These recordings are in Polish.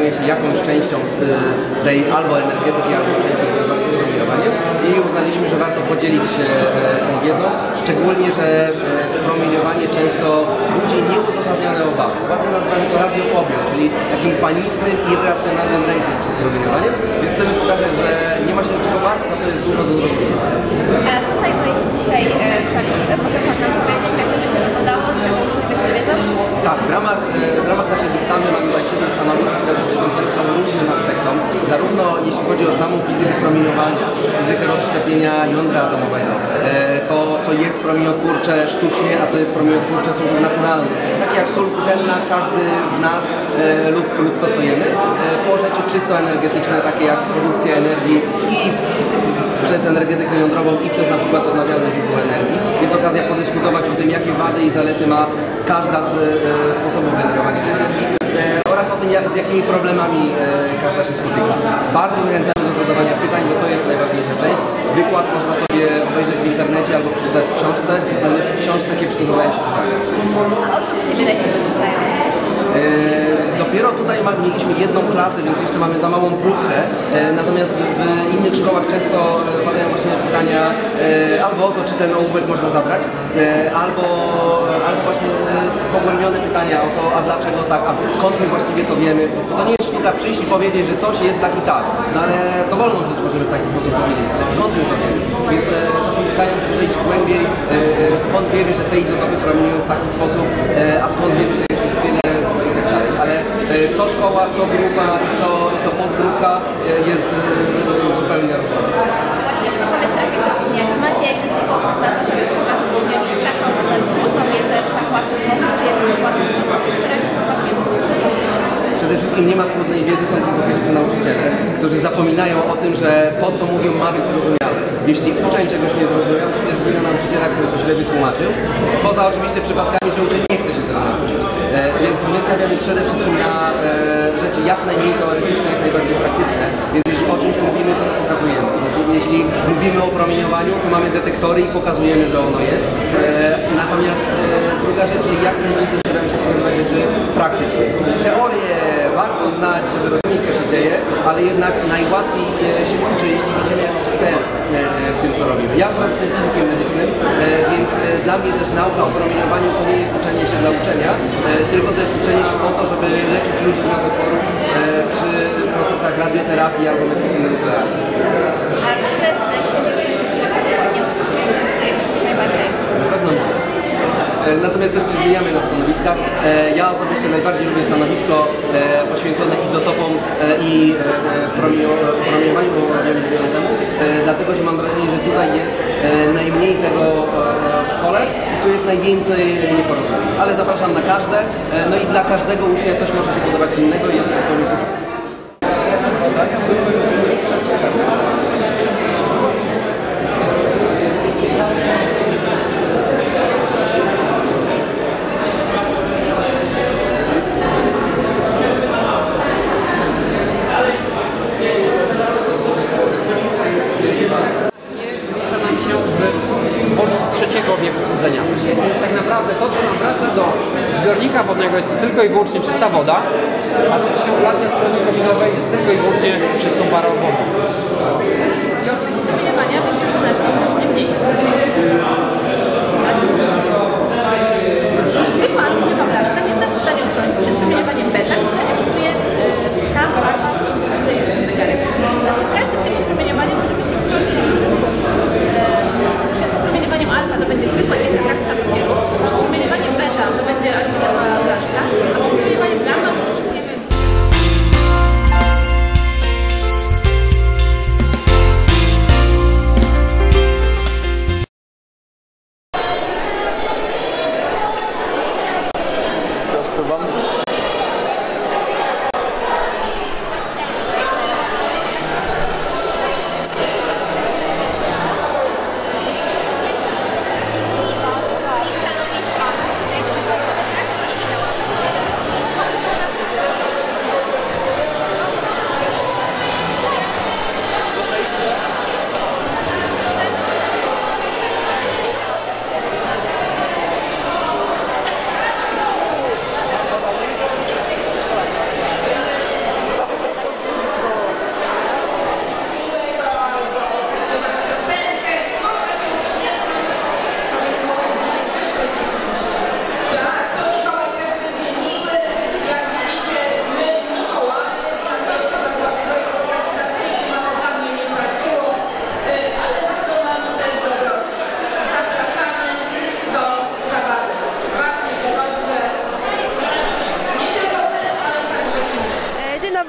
zajmuje się jakąś częścią tej albo energetyki, albo częścią związanej z promieniowaniem i uznaliśmy, że warto podzielić się tą wiedzą, szczególnie, że promieniowanie często budzi nieuzasadnione obawy. Ładnie nazywamy to radiofobią, czyli takim panicznym, irracjonalnym lękiem przed promieniowaniem, więc chcemy pokazać, że nie ma się do czego bać, a to jest dużo do zrobienia. A co znajduje się dzisiaj w sali? Może Pan nam powiedzieć, jak to będzie wyglądało, czego uczestnicy wiedzą? Tak, w ramach naszej wystawy mamy tutaj 7 stanowisk, które poświęcone są różnym aspektom, zarówno jeśli chodzi o samą fizykę promieniowania, fizykę rozszczepienia jądra atomowego, to co jest promieniotwórcze sztucznie, a co jest promieniotwórcze w sposób naturalny, takie jak sól kuchenna, każdy z nas lub to co jemy, po rzeczy czysto energetyczne, takie jak produkcja energii i przez energetykę jądrową i przez na przykład odnawialne źródło energii. Jest okazja podyskutować o tym, jakie wady i zalety ma każda z sposobów generowania energii oraz o tym, z jakimi problemami każda się spotyka. Bardzo zachęcamy do zadawania pytań, bo to jest najważniejsza część. Wykład można sobie obejrzeć w internecie albo przeczytać w książce, natomiast w książce kiepsko zadaje się pytania. A o co uczniowie najczęściej pytają? Dopiero tutaj mieliśmy jedną klasę, więc jeszcze mamy za małą próbkę, natomiast w innych szkołach często padają właśnie pytania albo o to, czy ten ołówek można zabrać, albo właśnie pogłębione pytania o to, a dlaczego tak, a skąd my właściwie to wiemy. To nie jest sztuka przyjść i powiedzieć, że coś jest tak i tak, no ale dowolną rzecz możemy w taki sposób powiedzieć, ale skąd my to wiemy? Więc czasem pytają, żeby wejść głębiej, skąd wiemy, że te izotopy promieniują w taki sposób, a skąd wiemy, że jest ich tyle, i tak dalej. Ale co szkoła, co grupa, co podgrupka jest zupełnie różna. Właśnie szkoły strategii ucznia, czy macie jakiś sposób na to, żeby przekazać uczniowi taką trudną wiedzę w tak łatwy sposób, czy jest to łatwy sposób, czy to raczej są właśnie trudne sposoby? Przede wszystkim nie ma trudnej wiedzy, są tylko wielcy nauczyciele, którzy zapominają o tym, że to, co mówią, ma być zrozumiałe. Jeśli uczeń czegoś nie zrozumiał, to jest wina nauczyciela, który to źle wytłumaczył. Poza oczywiście przypadkami, że uczeń nie chce się tego nauczyć. Więc my stawiamy przede wszystkim na rzeczy jak najmniej teoretyczne, jak najbardziej praktyczne. Więc jeśli o czymś mówimy, to pokazujemy. Jeśli mówimy o promieniowaniu, to mamy detektory i pokazujemy, że ono jest. Natomiast druga rzecz, że jak najwięcej staramy się pokazywać rzeczy praktyczne. Teorię warto znać, żeby rozumieć, co się dzieje, ale jednak najłatwiej się uczy, jeśli widzimy jakiś cel w tym, co robimy. Ja akurat jestem fizykiem medycznym, więc dla mnie też nauka o promieniowaniu to nie jest uczenie się dla uczenia, tylko to jest uczenie się po to, żeby leczyć ludzi z nowotworów przy procesach radioterapii albo medycyny nuklearnej. A które z siebie nie usłyszeli najbardziej? Na pewno nie. Natomiast też się zmieniamy na stanowiskach. Ja osobiście najbardziej lubię stanowisko poświęcone izotopom i promieniowaniu jądrowemu, dlatego że mam wrażenie, że tutaj jest najmniej tego w szkole i tu jest najwięcej nieporozumień. Ale zapraszam na każde, no i dla każdego ucznia coś może się podobać innego i jest to zupełnie III wieku chłodzenia. Więc tak naprawdę to, co nam wraca do zbiornika wodnego, jest to tylko i wyłącznie czysta woda, a to, co się ulatnia z strony kominowej, jest tylko i wyłącznie czystą parą wodą. Promieniowania znacznie mniej. Już zwykła aluminiowa blaszka nie jest w stanie uchronić przed promieniowaniem beta, które emituje ta farba, to jest ten zegarek. Każdy typ promieniowania może być uchronić w różny sposób. Przed promieniowaniem alfa to będzie zwykła cienka kartka papieru, przed promieniowaniem beta to będzie aluminiowa blaszka, a przed promieniowaniem gamma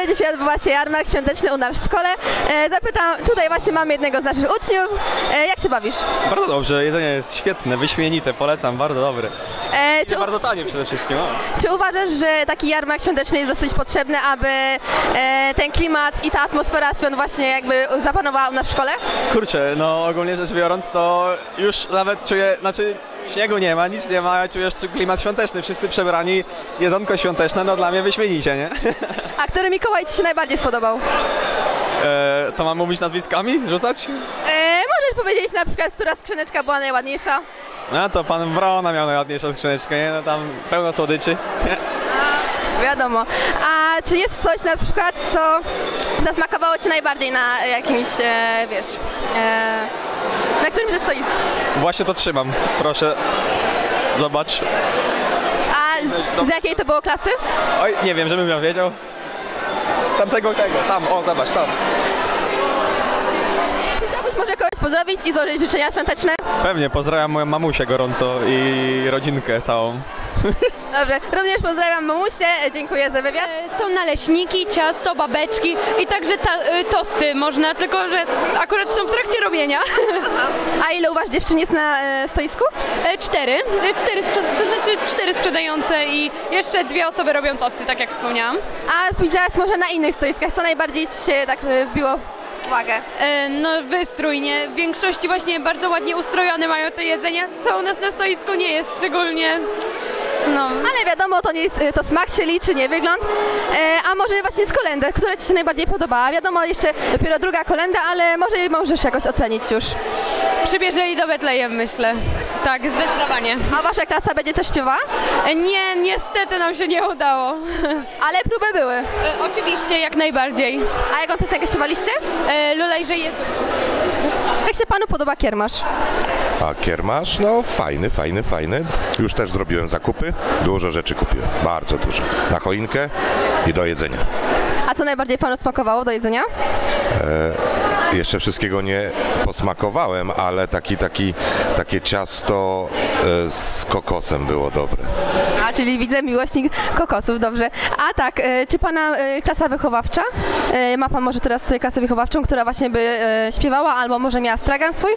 dzisiaj odbywa się jarmark świąteczny u nas w szkole. Zapytam, tutaj właśnie mamy jednego z naszych uczniów. Jak się bawisz? Bardzo dobrze, jedzenie jest świetne, wyśmienite, polecam, bardzo dobre. Czy, Bardzo tanie przede wszystkim. O. czy uważasz, że taki jarmark świąteczny jest dosyć potrzebny, aby ten klimat i ta atmosfera świąt właśnie jakby zapanowała u nas w szkole? Kurczę, no ogólnie rzecz biorąc, to już nawet czuję, znaczy śniegu nie ma, nic nie ma, ja czuję już klimat świąteczny, wszyscy przebrani, jedzonko świąteczne, no dla mnie wyśmienicie, nie? A który Mikołaj Ci się najbardziej spodobał? To mam mówić nazwiskami, rzucać? Możesz powiedzieć na przykład, która skrzyneczka była najładniejsza? No to pan Wrona miał najładniejszą skrzyneczkę, nie? No tam pełno słodyczy. Wiadomo. A czy jest coś na przykład, co zasmakowało Ci najbardziej na jakimś, wiesz, na którymś ze stoisk? Właśnie to trzymam, proszę, zobacz. A z jakiej to było klasy? Oj, nie wiem, żebym miał wiedział. Tamtego, tam, o zobacz, tam. Czy chciałbyś może kogoś pozdrowić i złożyć życzenia świąteczne? Pewnie, pozdrawiam moją mamusię gorąco i rodzinkę całą. Dobrze, również pozdrawiam mamusię, dziękuję za wywiad. Są naleśniki, ciasto, babeczki i także tosty można, tylko że akurat są w trakcie robienia. A ile u Was dziewczyn jest na stoisku? 4, to znaczy 4 sprzedające i jeszcze 2 osoby robią tosty, tak jak wspomniałam. A widziałaś może na innych stoiskach, co najbardziej Ci się tak wbiło w uwagę? No wystrój, nie? W większości właśnie bardzo ładnie ustrojone mają te jedzenia, co u nas na stoisku nie jest szczególnie. No. Ale wiadomo, to nie jest, to smak się liczy, nie wygląd. A może właśnie z kolędy, która Ci się najbardziej podobała? Wiadomo, jeszcze dopiero druga kolenda, ale może możesz jakoś ocenić już. Przybierzeli do Betlejem, myślę. Tak, zdecydowanie. A Wasza klasa będzie też śpiewała? Nie, niestety nam się nie udało. Ale próby były. Oczywiście, jak najbardziej. A jaką piosenkę śpiewaliście? Lulejże Jezu. Jak się Panu podoba kiermasz? A kiermasz? No fajny. Już też zrobiłem zakupy. Dużo rzeczy kupiłem. Bardzo dużo. Na choinkę i do jedzenia. A co najbardziej Panu smakowało do jedzenia? Jeszcze wszystkiego nie posmakowałem, ale takie ciasto z kokosem było dobre. A, czyli widzę miłośnik kokosów, dobrze. A tak, czy Pana klasa wychowawcza? Ma Pan może teraz klasę wychowawczą, która właśnie by śpiewała, albo może miała stragan swój?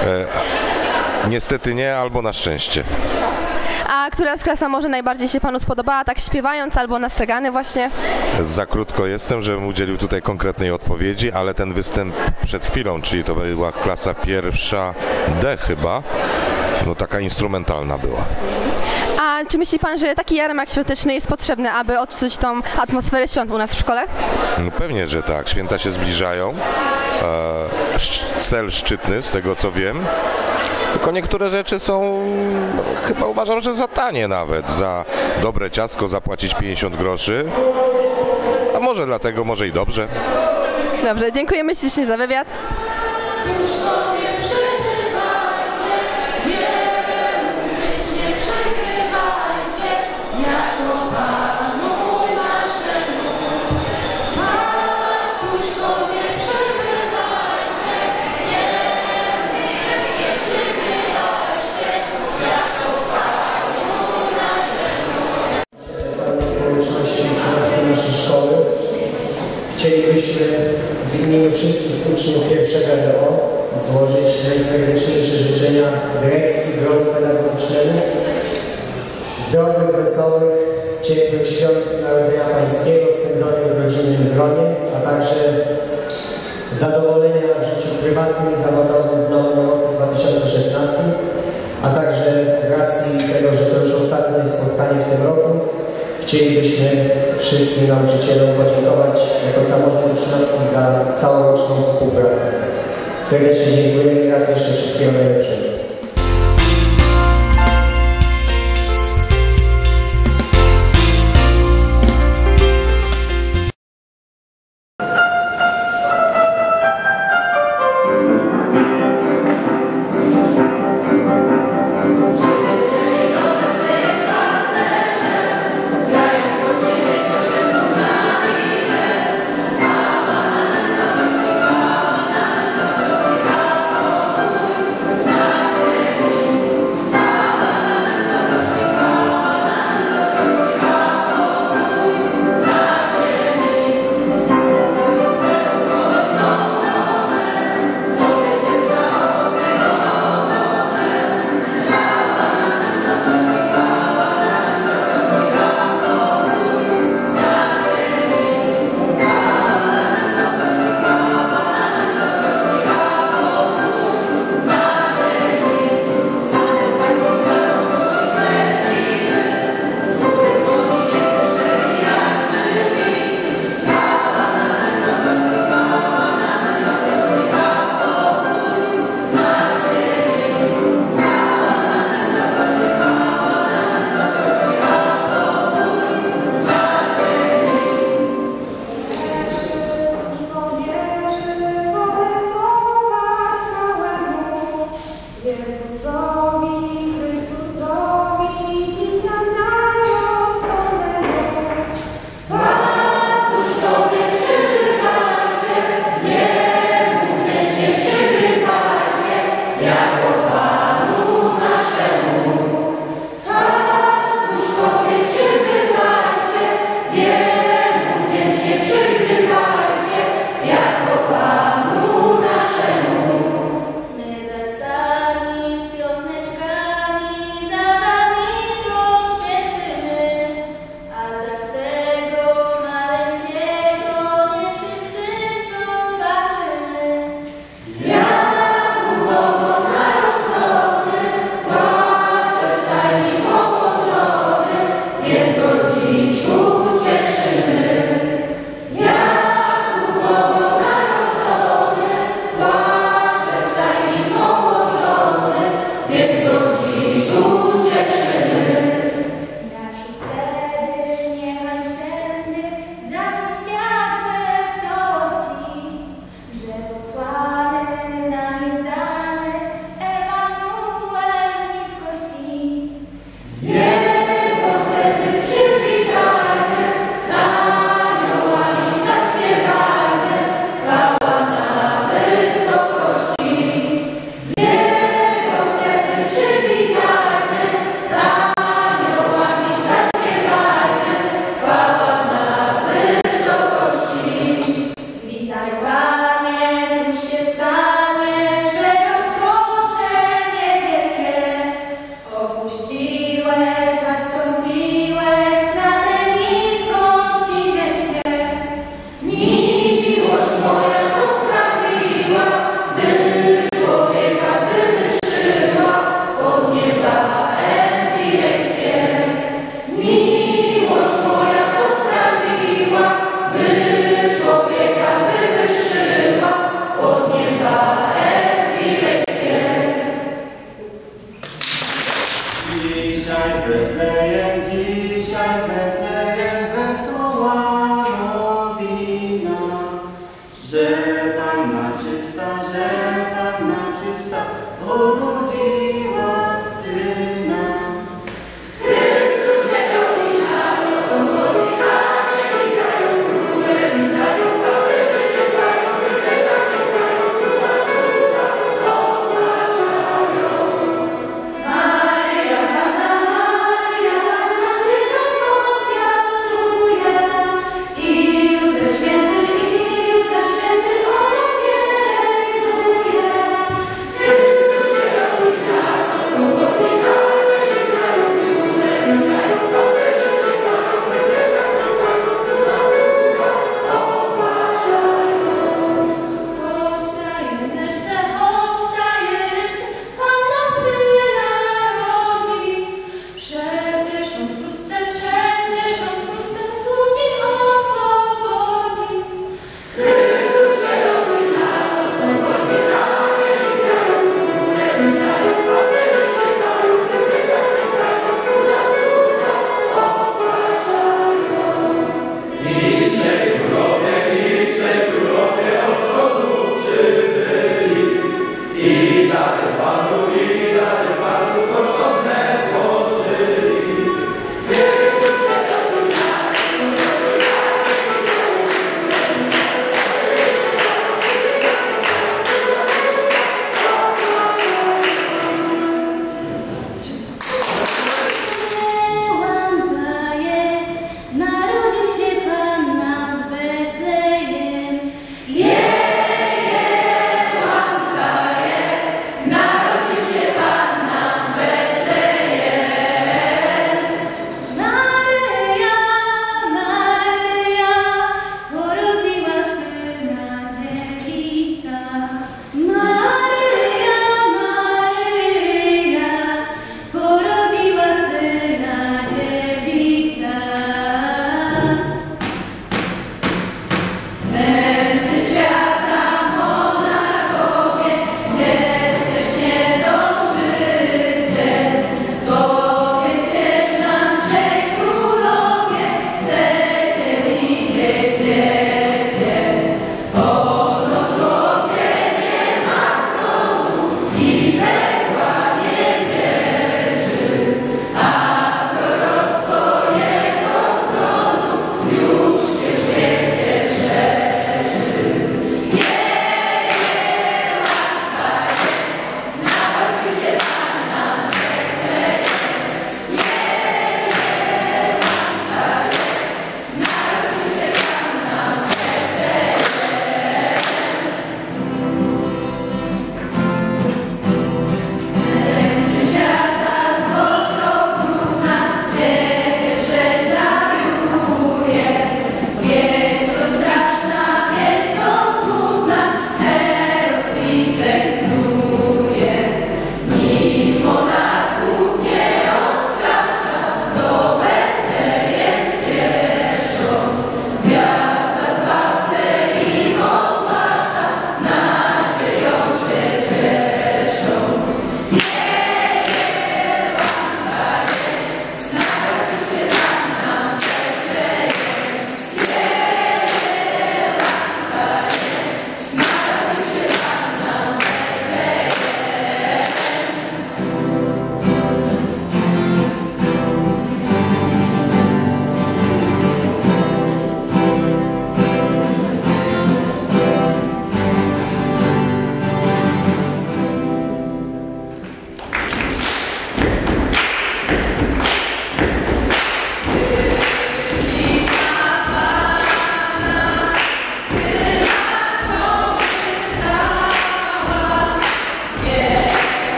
Niestety nie, albo na szczęście. A która z klasa może najbardziej się Panu spodobała, tak śpiewając, albo na stragany właśnie? Za krótko jestem, żebym udzielił tutaj konkretnej odpowiedzi, ale ten występ przed chwilą, czyli to była klasa pierwsza D chyba, no taka instrumentalna była. A czy myśli Pan, że taki jarmark świąteczny jest potrzebny, aby odczuć tą atmosferę świąt u nas w szkole? No pewnie, że tak. Święta się zbliżają. Cel szczytny, z tego co wiem. Tylko niektóre rzeczy są, chyba uważam, że za tanie nawet. Za dobre ciastko zapłacić 50 groszy. A może dlatego, może i dobrze. Dobrze, dziękujemy ślicznie za wywiad. Chcielibyśmy w imieniu wszystkich uczniów pierwszego LO złożyć najserdeczniejsze życzenia dyrekcji gromu pedagogicznemu, zdrowych, wesołych, ciepłych świąt Narodzenia Pańskiego spędzonych w rodzinnym gronie, a także zadowolenia w życiu prywatnym i zawodowym w nowym roku 2016, a także z racji tego, że to już ostatnie spotkanie w tym roku, chcielibyśmy wszystkim nauczycielom podziękować jako samorząd uczniowski za całoroczną współpracę. Serdecznie dziękujemy i raz jeszcze wszystkiego najlepszego.